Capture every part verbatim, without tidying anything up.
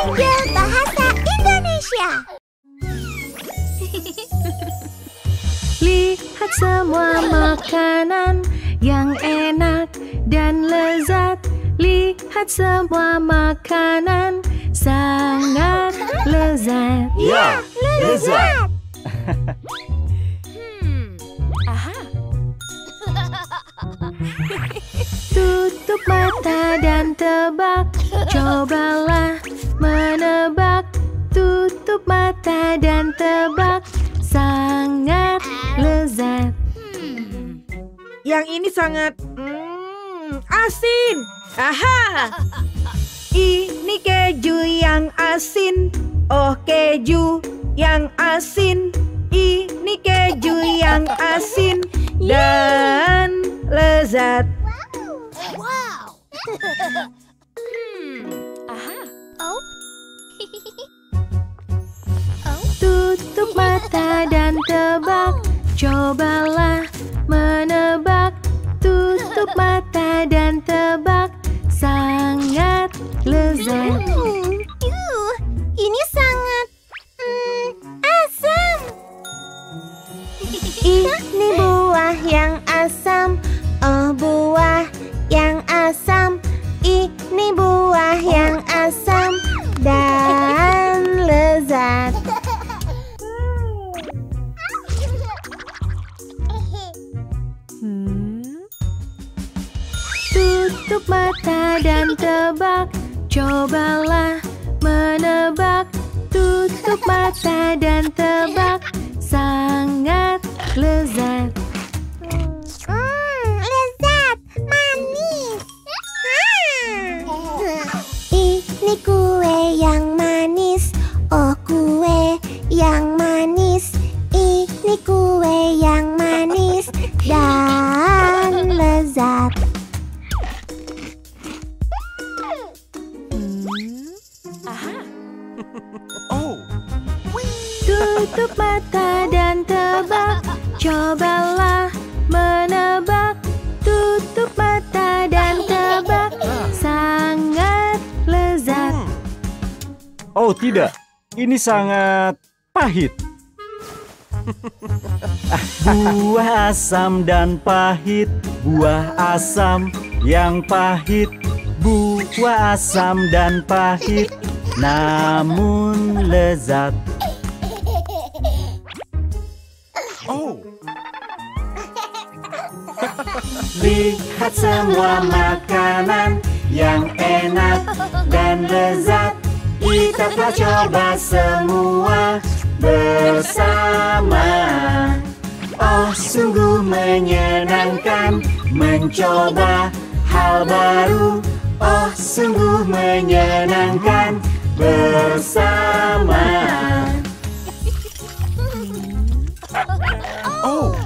Angel Bahasa Indonesia. Lihat semua makanan yang enak dan lezat. Lihat semua makanan sangat lezat. Ya, lezat. Hmm. Aha. Tutup mata dan tebak. Cobalah menebak. Tutup mata dan tebak. Sangat lezat. Yang ini sangat hmm, asin. Aha! Ini keju yang asin. Oh, keju yang asin. Ini keju yang asin dan lezat. Wow. Hmm. Aha. Oh. Tutup mata dan tebak. Cobalah menebak. Tutup mata dan tebak. Sangat lezat. Hmm. Uh, ini sangat hmm, asam. Ini buah yang asam. Oh, buah yang asam. Ini buah yang asam dan lezat. Hmm. Tutup mata dan tebak. Cobalah menebak. Tutup mata dan tebak. Sangat lezat. Hmm, lezat, manis. Hmm. Ini kue yang manis. Oh, kue yang manis. Ini kue yang manis dan lezat. Hmm. Aha. Oh. Tutup mata dan tebak. Cobalah menebak. Tutup mata dan tebak. Sangat lezat. Oh tidak, ini sangat pahit. Buah asam dan pahit. Buah asam yang pahit. Buah asam dan pahit, namun lezat. Oh. Lihat semua makanan yang enak dan lezat. Kita telah coba semua bersama. Oh, sungguh menyenangkan mencoba hal baru. Oh, sungguh menyenangkan bersama. Oh.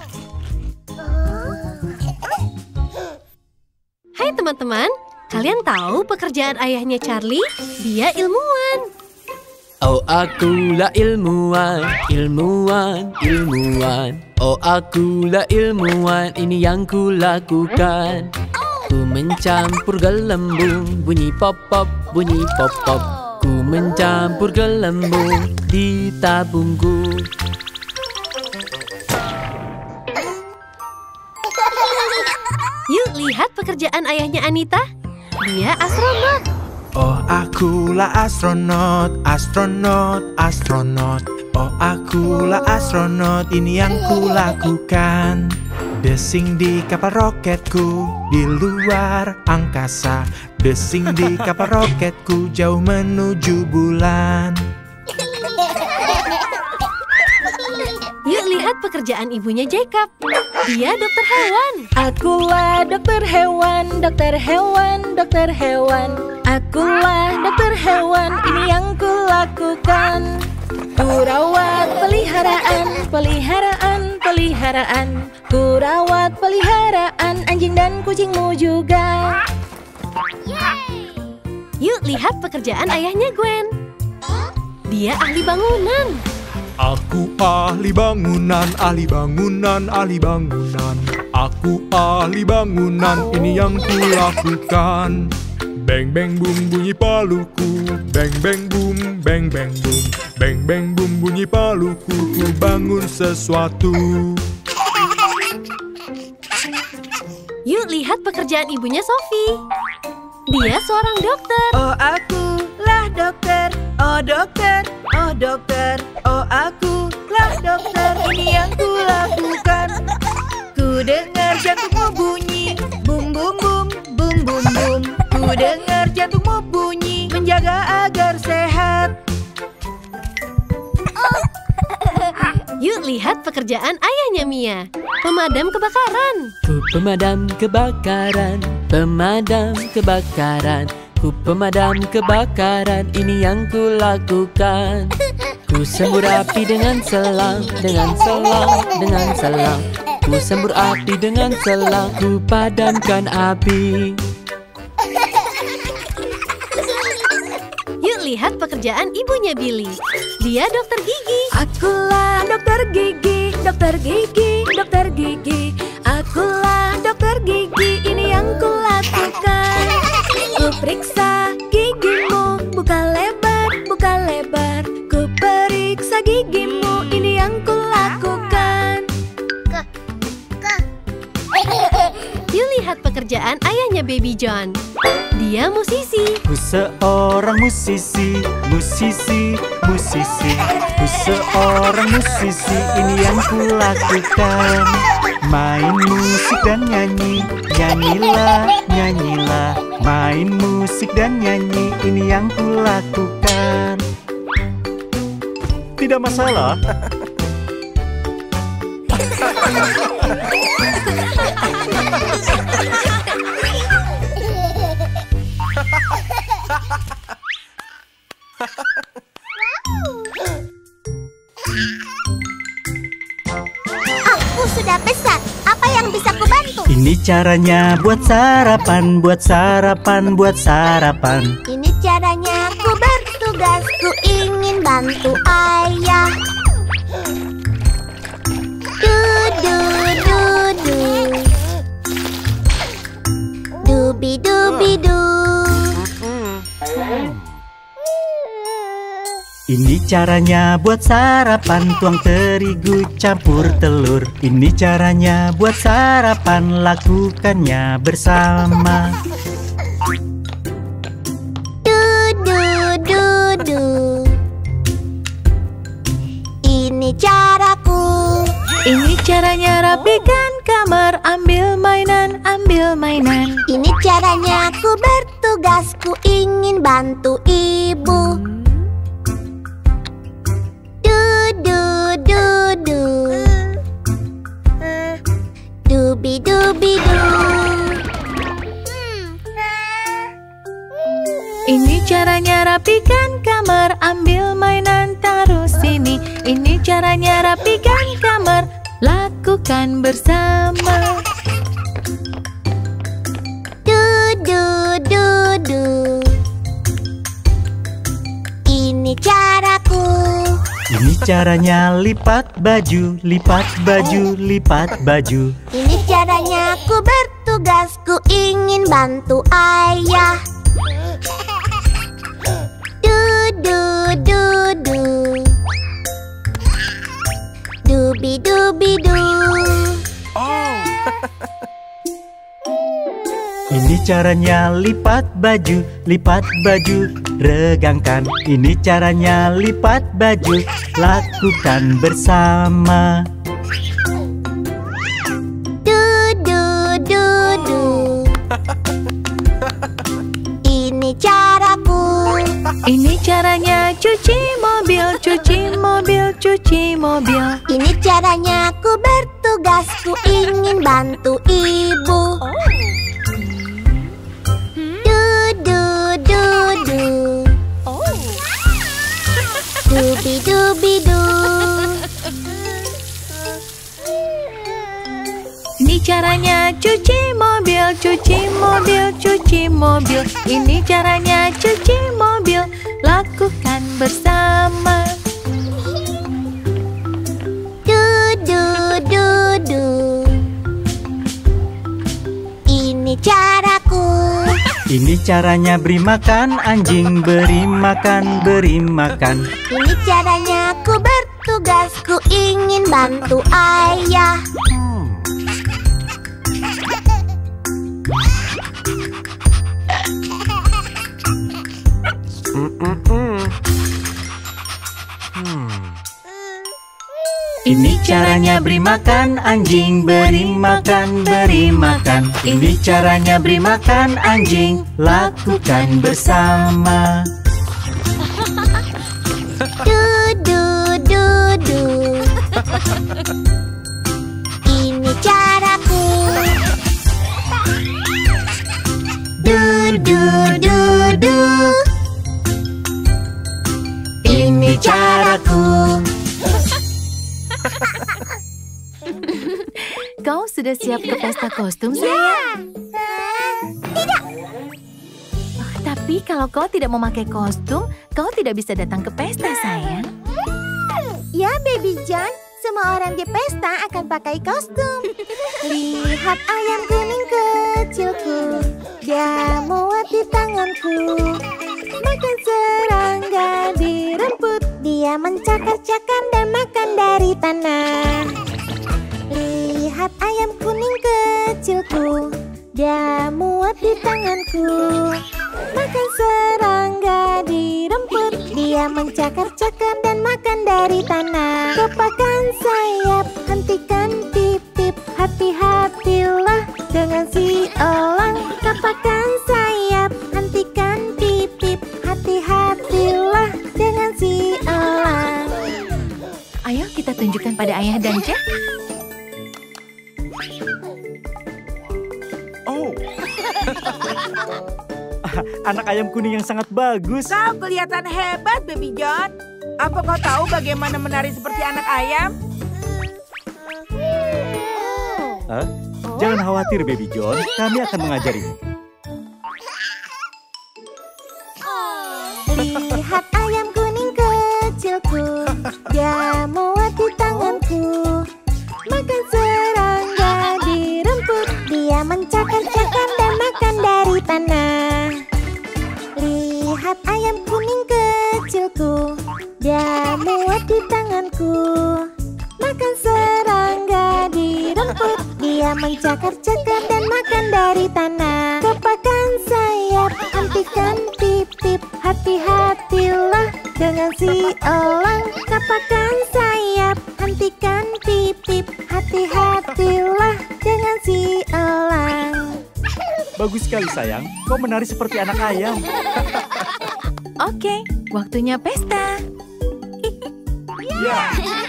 Hai teman-teman, kalian tahu pekerjaan ayahnya Charlie? Dia ilmuwan. Oh, akulah ilmuwan, ilmuwan, ilmuwan. Oh, akulah ilmuwan, ini yang kulakukan. Ku mencampur gelembung, bunyi pop-pop, bunyi pop-pop. Ku mencampur gelembung di tabungku. Yuk lihat pekerjaan ayahnya Anita. Dia astronot. Oh, akulah astronot, astronot, astronot. Oh, akulah astronot, ini yang kulakukan. Desing di kapal roketku, di luar angkasa. Desing di kapal roketku, jauh menuju bulan. Yuk lihat pekerjaan ibunya Jacob. Dia dokter hewan. Akulah dokter hewan, dokter hewan, dokter hewan. Akulah dokter hewan, ini yang kulakukan. Kurawat peliharaan, peliharaan, peliharaan. Kurawat peliharaan anjing dan kucingmu juga. Yuk lihat pekerjaan ayahnya Gwen. Dia ahli bangunan. Aku ahli bangunan, ahli bangunan, ahli bangunan. Aku ahli bangunan, ini yang kulakukan. Beng beng bum bunyi paluku, beng beng bum, beng beng bum, beng beng bum bunyi paluku, ku bangun sesuatu. Yuk lihat pekerjaan ibunya Sophie. Dia seorang dokter. Oh akulah dokter, oh dokter, oh dokter, oh akulah dokter. Ini yang kulakukan. Ku dengar jantungmu bunyi, bum bum bum, bum bum bum. Ku dengar jantungmu bunyi, menjaga agar sehat. Yuk lihat pekerjaan ayahnya Mia. Pemadam kebakaran. Ku pemadam kebakaran, pemadam kebakaran. Ku pemadam kebakaran, ini yang ku lakukan. Ku sembur api dengan selang, dengan selang, dengan selang. Ku sembur api dengan selang, ku padamkan api. Yuk lihat pekerjaan ibunya Billy. Dia dokter gigi. Akulah dokter gigi, dokter gigi, dokter gigi. Akulah dokter gigi, ini yang kulakukan. Ku periksa gigimu, buka lebar, buka lebar. Ku periksa gigimu, ini yang kulakukan. Yuk lihat pekerjaan ayahnya Baby John. Dia musisi. Ku seorang musisi, musisi, musisi. Ku seorang musisi, ini yang ku lakukan. Main musik dan nyanyi, nyanyilah, nyanyilah. Main musik dan nyanyi, ini yang ku lakukan. Tidak masalah. Aku sudah besar. Apa yang bisa kubantu? Ini caranya buat sarapan, buat sarapan, buat sarapan. Ini caranya ku bertugas. Ku ingin bantu ayah. Du du du du. Dubi dubi du. Ini caranya buat sarapan, tuang terigu campur telur. Ini caranya buat sarapan, lakukannya bersama. Du du du du. Ini caraku. Ini caranya rapikan kamar, ambil mainan, ambil mainan. Ini caranya ku bertugas. Ku ingin bantu ibu. Du du du du. Dubi dubi du. Ini caranya rapikan kamar, ambil mainan, taruh sini. Ini caranya rapikan kamar, lakukan bersama. Du du du du. Ini caraku. Ini caranya lipat baju, lipat baju, lipat baju. Ini caranya ku bertugas. Ku ingin bantu ayah. Du du du du. Dubi dubi du. Ini caranya lipat baju, lipat baju, regangkan. Ini caranya lipat baju, lakukan bersama. Du du du du. Ini caraku. Ini caranya cuci mobil, cuci mobil, cuci mobil. Ini caranya ku bertugas. Ku ingin bantu ibu. Du du du du. Dubi dubi du. Ini caranya cuci mobil, cuci mobil, cuci mobil. Ini caranya cuci mobil, lakukan bersama. Du du du du. Ini caraku. Ini caranya beri makan anjing, beri makan, beri makan. Ini caranya ku bertugas, ku ingin bantu ayah. Ini caranya beri makan anjing, beri makan, beri makan. Ini caranya beri makan anjing, lakukan bersama. Du du du du. Ini caraku. Du du du du. Ini caraku. Kau sudah siap ke pesta kostum, sayang? Tidak. Oh, tapi kalau kau tidak memakai kostum, kau tidak bisa datang ke pesta, sayang. Ya, Baby John. Semua orang di pesta akan pakai kostum. Lihat ayam kuning kecilku, dia muat di tanganku. Makan serangga di rumput, dia mencakar-cakar dan makan dari tanah. Lihat ayam kuning kecilku, dia muat di tanganku. Makan serangga di rumput, dia mencakar-cakar dan makan dari tanah. Kepakkan sayap, hentikan pip-pip, hati-hatilah dengan si elang. Kepakkan sayap, hentikan pip-pip, hati-hatilah dengan si elang. Ayo kita tunjukkan pada ayah dan Jack. Oh, anak ayam kuning yang sangat bagus. Kau kelihatan hebat, Baby John. Apa kau tahu bagaimana menari seperti anak ayam? Hah? Jangan khawatir, Baby John. Kami akan mengajarimu. Lihat ayam kuning kecilku, dia muat di tanganku. Makan serangga di rumput, dia mencakar-cakar dan makan dari tanah. Lihat ayam kuning kecilku, dia muat di tanganku. Makan serangga di rumput, dia mencakar-cakar dan makan dari tanah. Kepakkan sayap, hentikan pip-pip, hati-hatilah dengan si elang. Kepakkan sayap, hentikan pip-pip, hati-hatilah dengan si elang. Bagus sekali, sayang. Kau menari seperti anak ayam. Oke, waktunya pesta. Ya.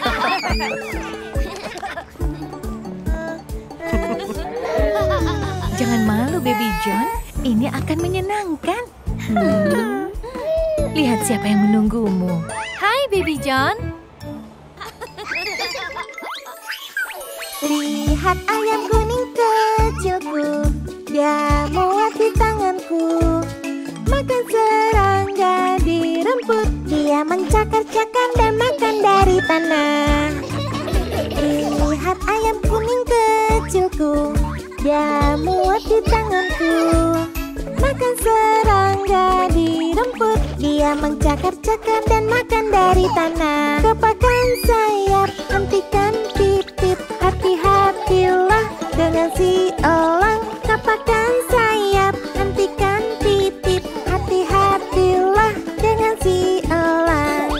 Jangan malu, Baby John. Ini akan menyenangkan. Hmm. Lihat siapa yang menunggumu. Hai, Baby John. Lihat ayam kuning kecilku, dia muat di tanganku. Makan serangga di rumput, dia mencakar-cakar dan makan dari tanah. Lihat ayam kuning kecilku, dia muat di tanganku. Makan serangga di rumput, dia mencakar-cakar dan makan dari tanah. Kepakkan sayap, hentikan pip-pip, hati-hatilah dengan si elang. Kepakkan sayap, hentikan pip-pip, hati-hatilah dengan si elang.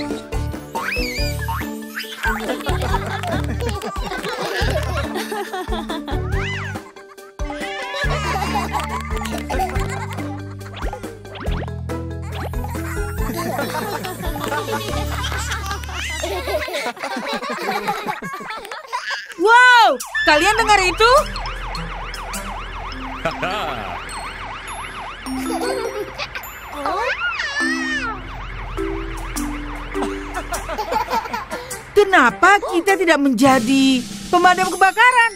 Wow, kalian dengar itu? Kenapa kita tidak menjadi pemadam kebakaran?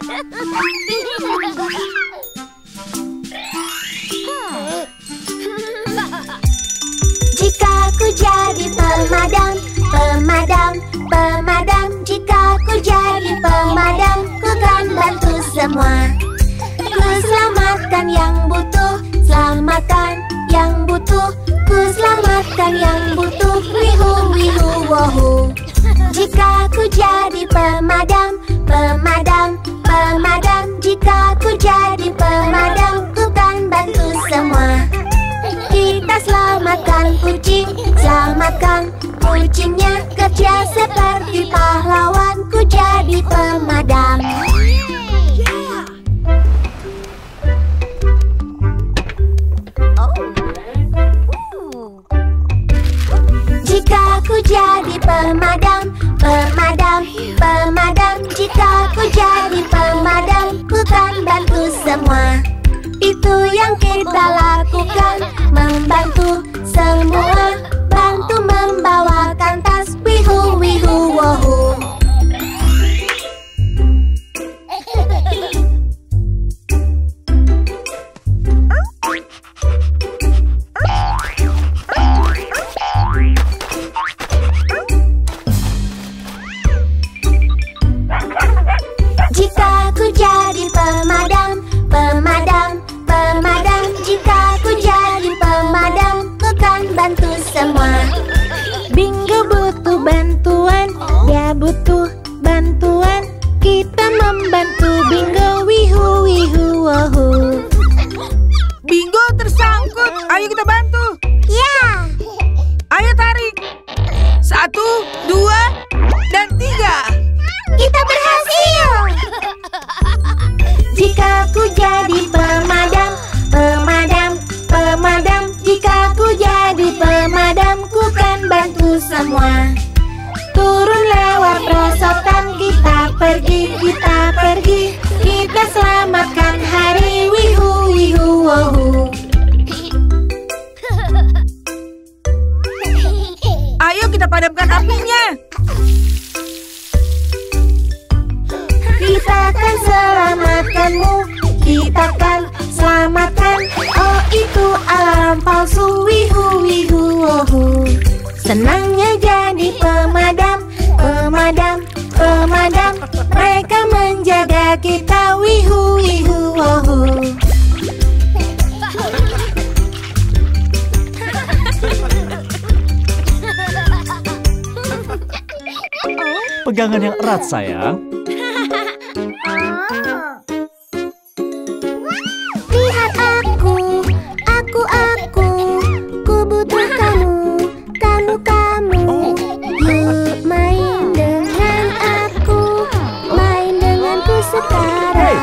Jika ku jadi pemadam, pemadam, pemadam. Jika ku jadi pemadam, ku kan bantu semua. Ku selamatkan yang butuh, selamatkan yang butuh, ku selamatkan yang butuh. Wihu wihu wohu. Jika ku jadi pemadam, pemadam, pemadam. Jika ku jadi pemadam, ku kan bantu semua. Kita selamatkan kucing, selamatkan kucingnya. Kerja seperti pahlawan, ku jadi pemadam. Jika ku jadi pemadam, pemadam, pemadam. Jika ku jadi pemadam, ku kan bantu semua. Itu yang kita lakukan, membantu semua. Bantu membawakan tas, wihu wihu wohu. Jika ku jadi pemadam, pemadam, pemadam. Jika ku jadi pemadam, ku kan bantu semua. Bingo butuh bantuan, dia butuh bantuan. Kita membantu Bingo, wihu wihu wohu. Bingo tersangkut, ayo kita bantu. Ya, Ayo tarik. Satu, dua, dan tiga. kita berhasil. Jika ku jadi pemadam, pemadam, pemadam. Jika ku jadi pemadam, ku kan bantu semua. Turun lewat perosotan, kita pergi, kita pergi. Kita selamatkan hari, wihu wihu wohu. Ayo kita padamkan apinya. Kita akan selamatkanmu, kita akan selamatkan. Oh, itu alarm palsu, wihu wihu wohu. Senangnya jadi pemadam, pemadam, pemadam. Mereka menjaga kita, wihu wihu wohu. Pegangan yang erat, sayang. Lihat aku, aku, aku. Ku butuh kamu, kamu, kamu. Yuk main dengan aku, main denganku sekarang.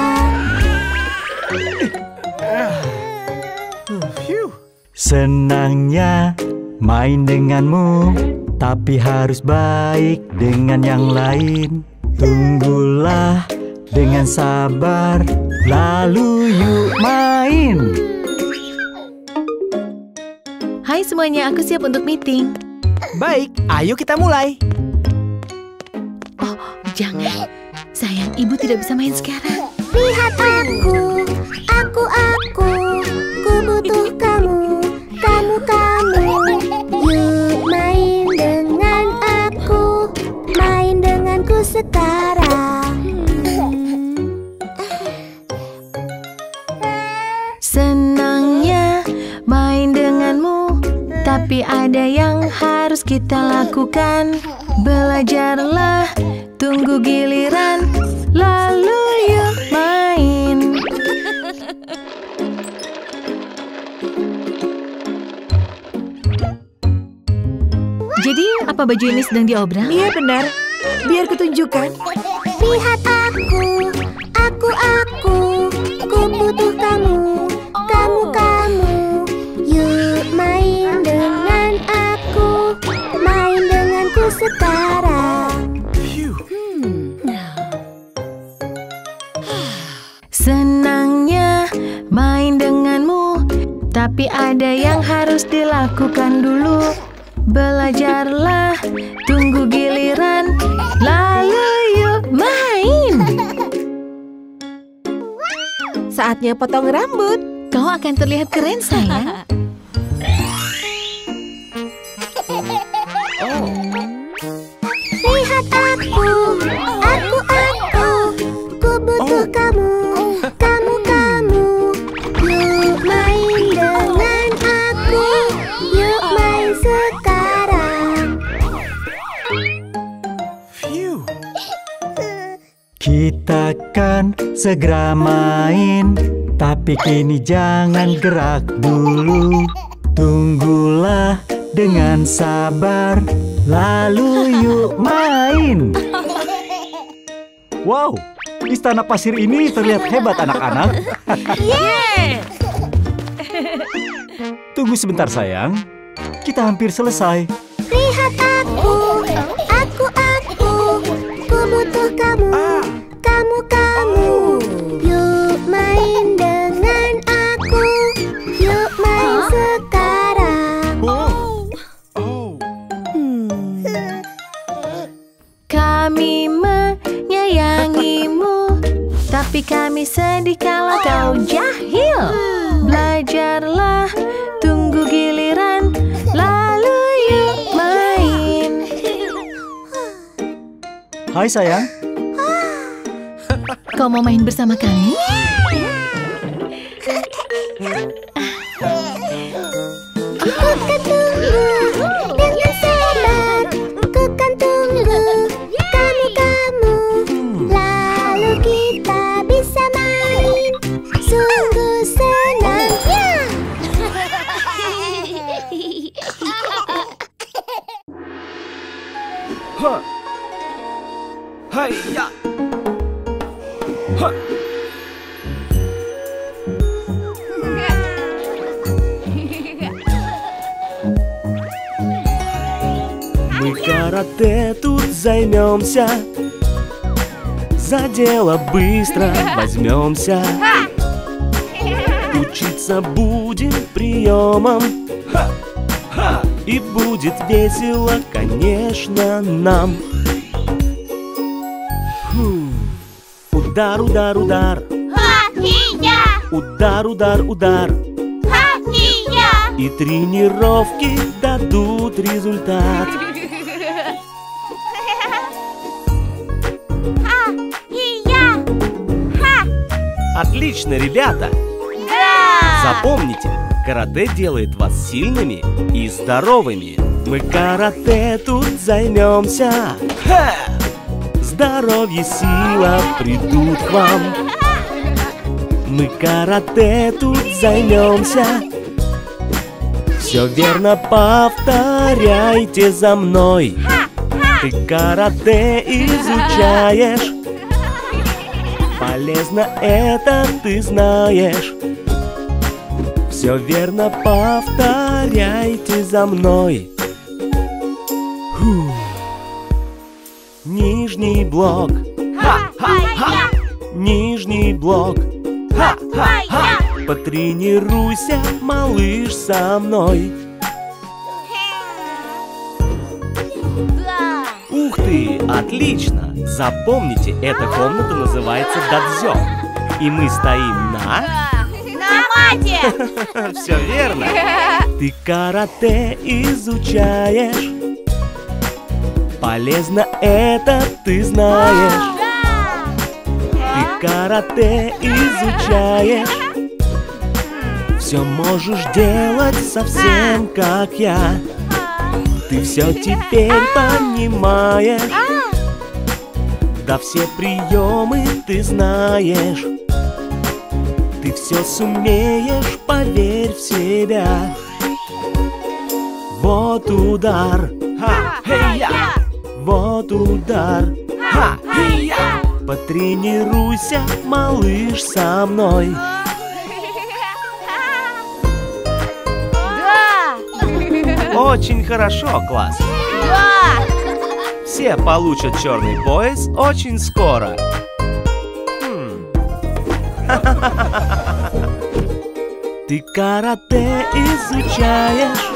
Senangnya main denganmu, tapi harus baik dengan yang lain. Tunggulah dengan sabar, lalu yuk main. Hai semuanya, aku siap untuk meeting. Baik, ayo kita mulai. Oh, jangan. Sayang, ibu tidak bisa main sekarang. Lihat aku, aku, aku. Ku butuh kamu, kamu, kamu. Yuk main dengan aku, main denganku sekarang. Senangnya main denganmu, tapi ada yang harus kita lakukan. Belajarlah, tunggu giliran, lalu yuk main. Jadi, apa baju ini sedang diobral? Iya benar, biar kutunjukkan. Lihat aku, aku, aku. Ku butuh kamu, kamu, kamu. Yuk main dengan aku, main denganku sekarang. Senangnya main denganmu, tapi ada yang harus dilakukan dulu. Belajarlah, tunggu giliran, lalu yuk main. Saatnya potong rambut. Kau akan terlihat keren, sayang. Lihat aku, aku, aku. Ku butuh kamu, kamu, kamu. Yuk main kita kan segera main. Tapi kini jangan gerak dulu. Tunggulah dengan sabar, lalu yuk main. Wow, istana pasir ini terlihat hebat anak-anak. Yeay! Tunggu sebentar sayang, kita hampir selesai. Lihat aku, aku, aku. Ku butuh kamu, kamu, kamu. Yuk main dengan aku. Yuk main sekarang. Hmm. Kami menyayangimu, tapi kami sedih kalau kau jahil. Belajarlah, tunggu giliran, lalu yuk main. Hai sayang. Kau mau main bersama kami? Ku kan tunggu dengan sabar. Ku kan tunggu kamu-kamu. Lalu kita bisa main. Sungguh senang ya. Ha. Hai ya. Ha. Мы карате тут займемся, за дело быстро возьмемся. Учиться будем приемам, и будет весело, конечно, нам. Фу. Удар, удар, удар. Удар, удар, удар. И тренировки дадут результат. Отлично, ребята! Запомните, карате делает вас сильными и здоровыми. Мы карате тут займемся. Ха! Здоровье, сила придут к вам. Мы карате тут займемся. Все верно повторяйте за мной. Ты карате изучаешь. Полезно это ты знаешь. Все верно повторяйте за мной. Фу. Нижний блок. Ха-ха-ха. Нижний блок. Ха-ха-ха. Потренируйся, малыш, со мной. Ух ты, отлично! Запомните, эта комната называется дадзё. И мы стоим на... На мате! Все верно. Ты карате изучаешь. Полезно это ты знаешь. Ты карате изучаешь. Все можешь делать совсем как я. Ты все теперь понимаешь. Да все приемы ты знаешь. Ты все сумеешь, поверь в себя. Вот удар. Ха-хей-я! Вот удар. Ха-хей-я! Потренируйся, малыш, со мной. Очень хорошо, класс. Да! Все получат черный пояс очень скоро. Хм. Ты карате изучаешь.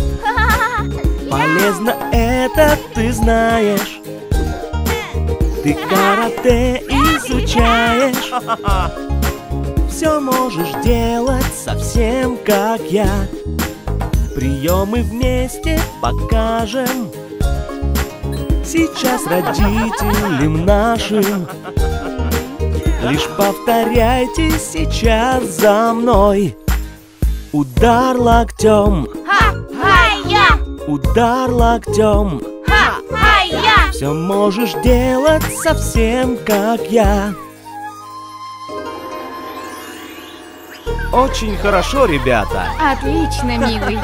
Полезно это ты знаешь. Ты карате изучаешь. Все можешь делать совсем как я. Приемы вместе покажем. Сейчас родителям нашим. Лишь повторяйте сейчас за мной. Удар локтем. Ха-ха-я! Удар локтем. Ха-ха-я! Все можешь делать совсем как я. Очень хорошо, ребята. Отлично, милый.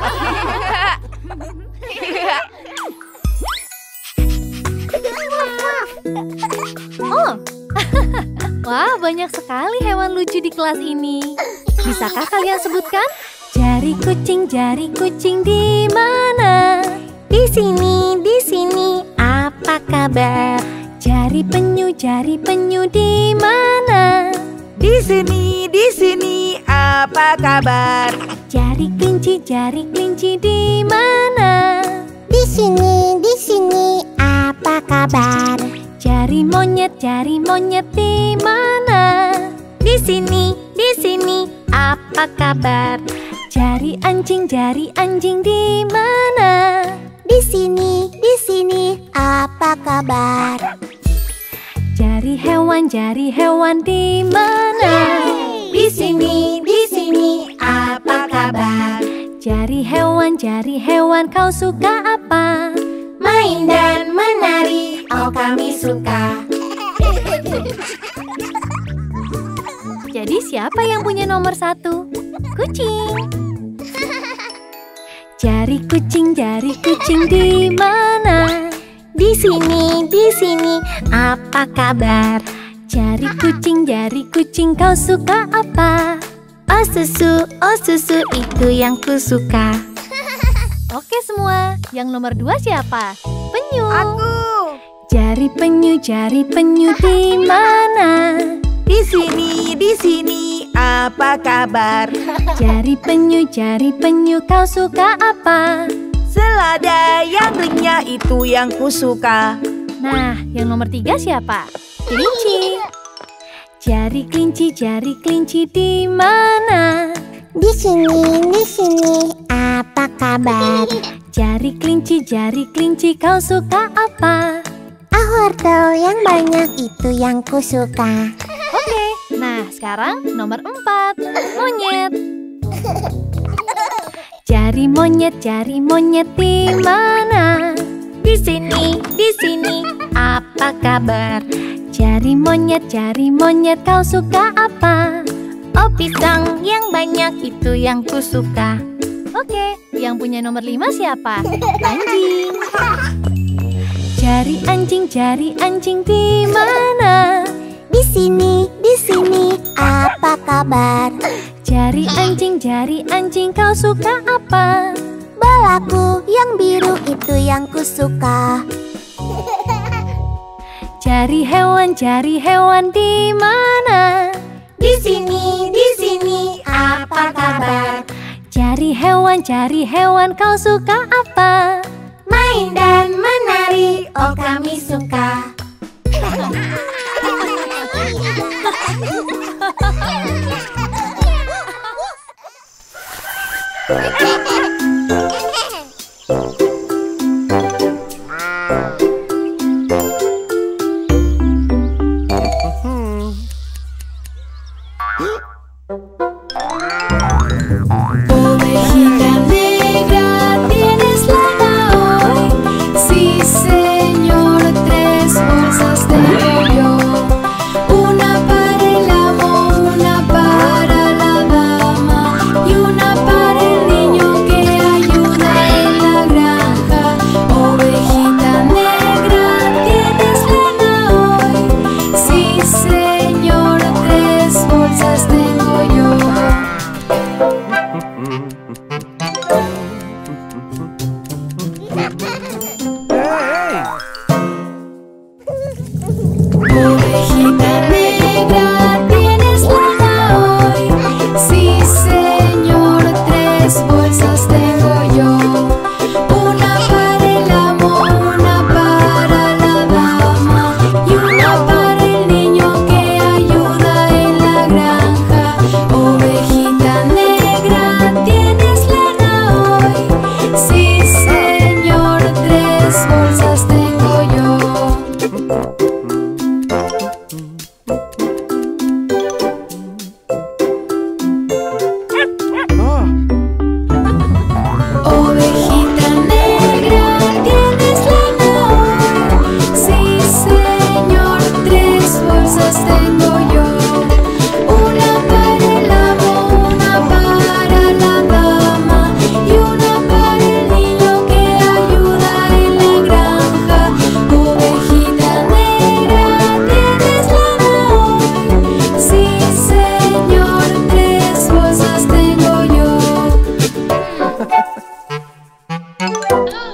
Oh, wah, banyak sekali hewan lucu di kelas ini. Bisakah kalian sebutkan? Jari kucing, jari kucing di mana? Di sini, di sini, apa kabar? Jari penyu, jari penyu di mana? Di sini, di sini, apa kabar? Jari kelinci, jari kelinci di mana? Di sini, di sini, apa kabar? Jari monyet, jari monyet di mana? Di sini, di sini, apa kabar? Jari anjing, jari anjing di mana? Di sini, di sini, apa kabar? Jari hewan, jari hewan di mana? Di sini, di sini, apa kabar? Jari hewan, jari hewan, kau suka apa? Main dan menari, oh kami suka. Jadi siapa yang punya nomor satu? Kucing. Jari kucing, jari kucing di mana? Di sini, di sini, apa kabar? Jari kucing, jari kucing, kau suka apa? Oh susu, oh susu, itu yang ku suka. Oke semua, yang nomor dua siapa? Penyu. Aku. Jari penyu, jari penyu di mana? Di sini, di sini, apa kabar? Jari penyu, jari penyu, kau suka apa? Selada yang renyah itu yang ku suka. Nah, yang nomor tiga siapa? Kelinci. Jari kelinci, jari kelinci di mana? Di sini, di sini, apa kabar? Jari kelinci, jari kelinci, kau suka apa? Ah, wortel yang banyak itu yang ku suka. Oke, nah sekarang nomor empat, monyet. Jari monyet, jari monyet di mana? Di sini, di sini, apa kabar? Jari monyet, jari monyet, kau suka apa? Oh, pisang yang banyak itu yang ku suka. Oke, yang punya nomor lima siapa? Anjing. Jari anjing, jari anjing di mana? Di sini, di sini, apa kabar? Jari anjing, jari anjing, kau suka apa? Balaku yang biru itu yang ku suka. Jari hewan, jari hewan di mana? Di sini, di sini, apa kabar? Jari hewan, jari hewan, kau suka apa? Main dan menari, oh kami suka. Ovejita negra, tienes lana hoy. Sí, señor, tres bolsas tengo yo. Una para el amo, una para la dama y una para el niño Oh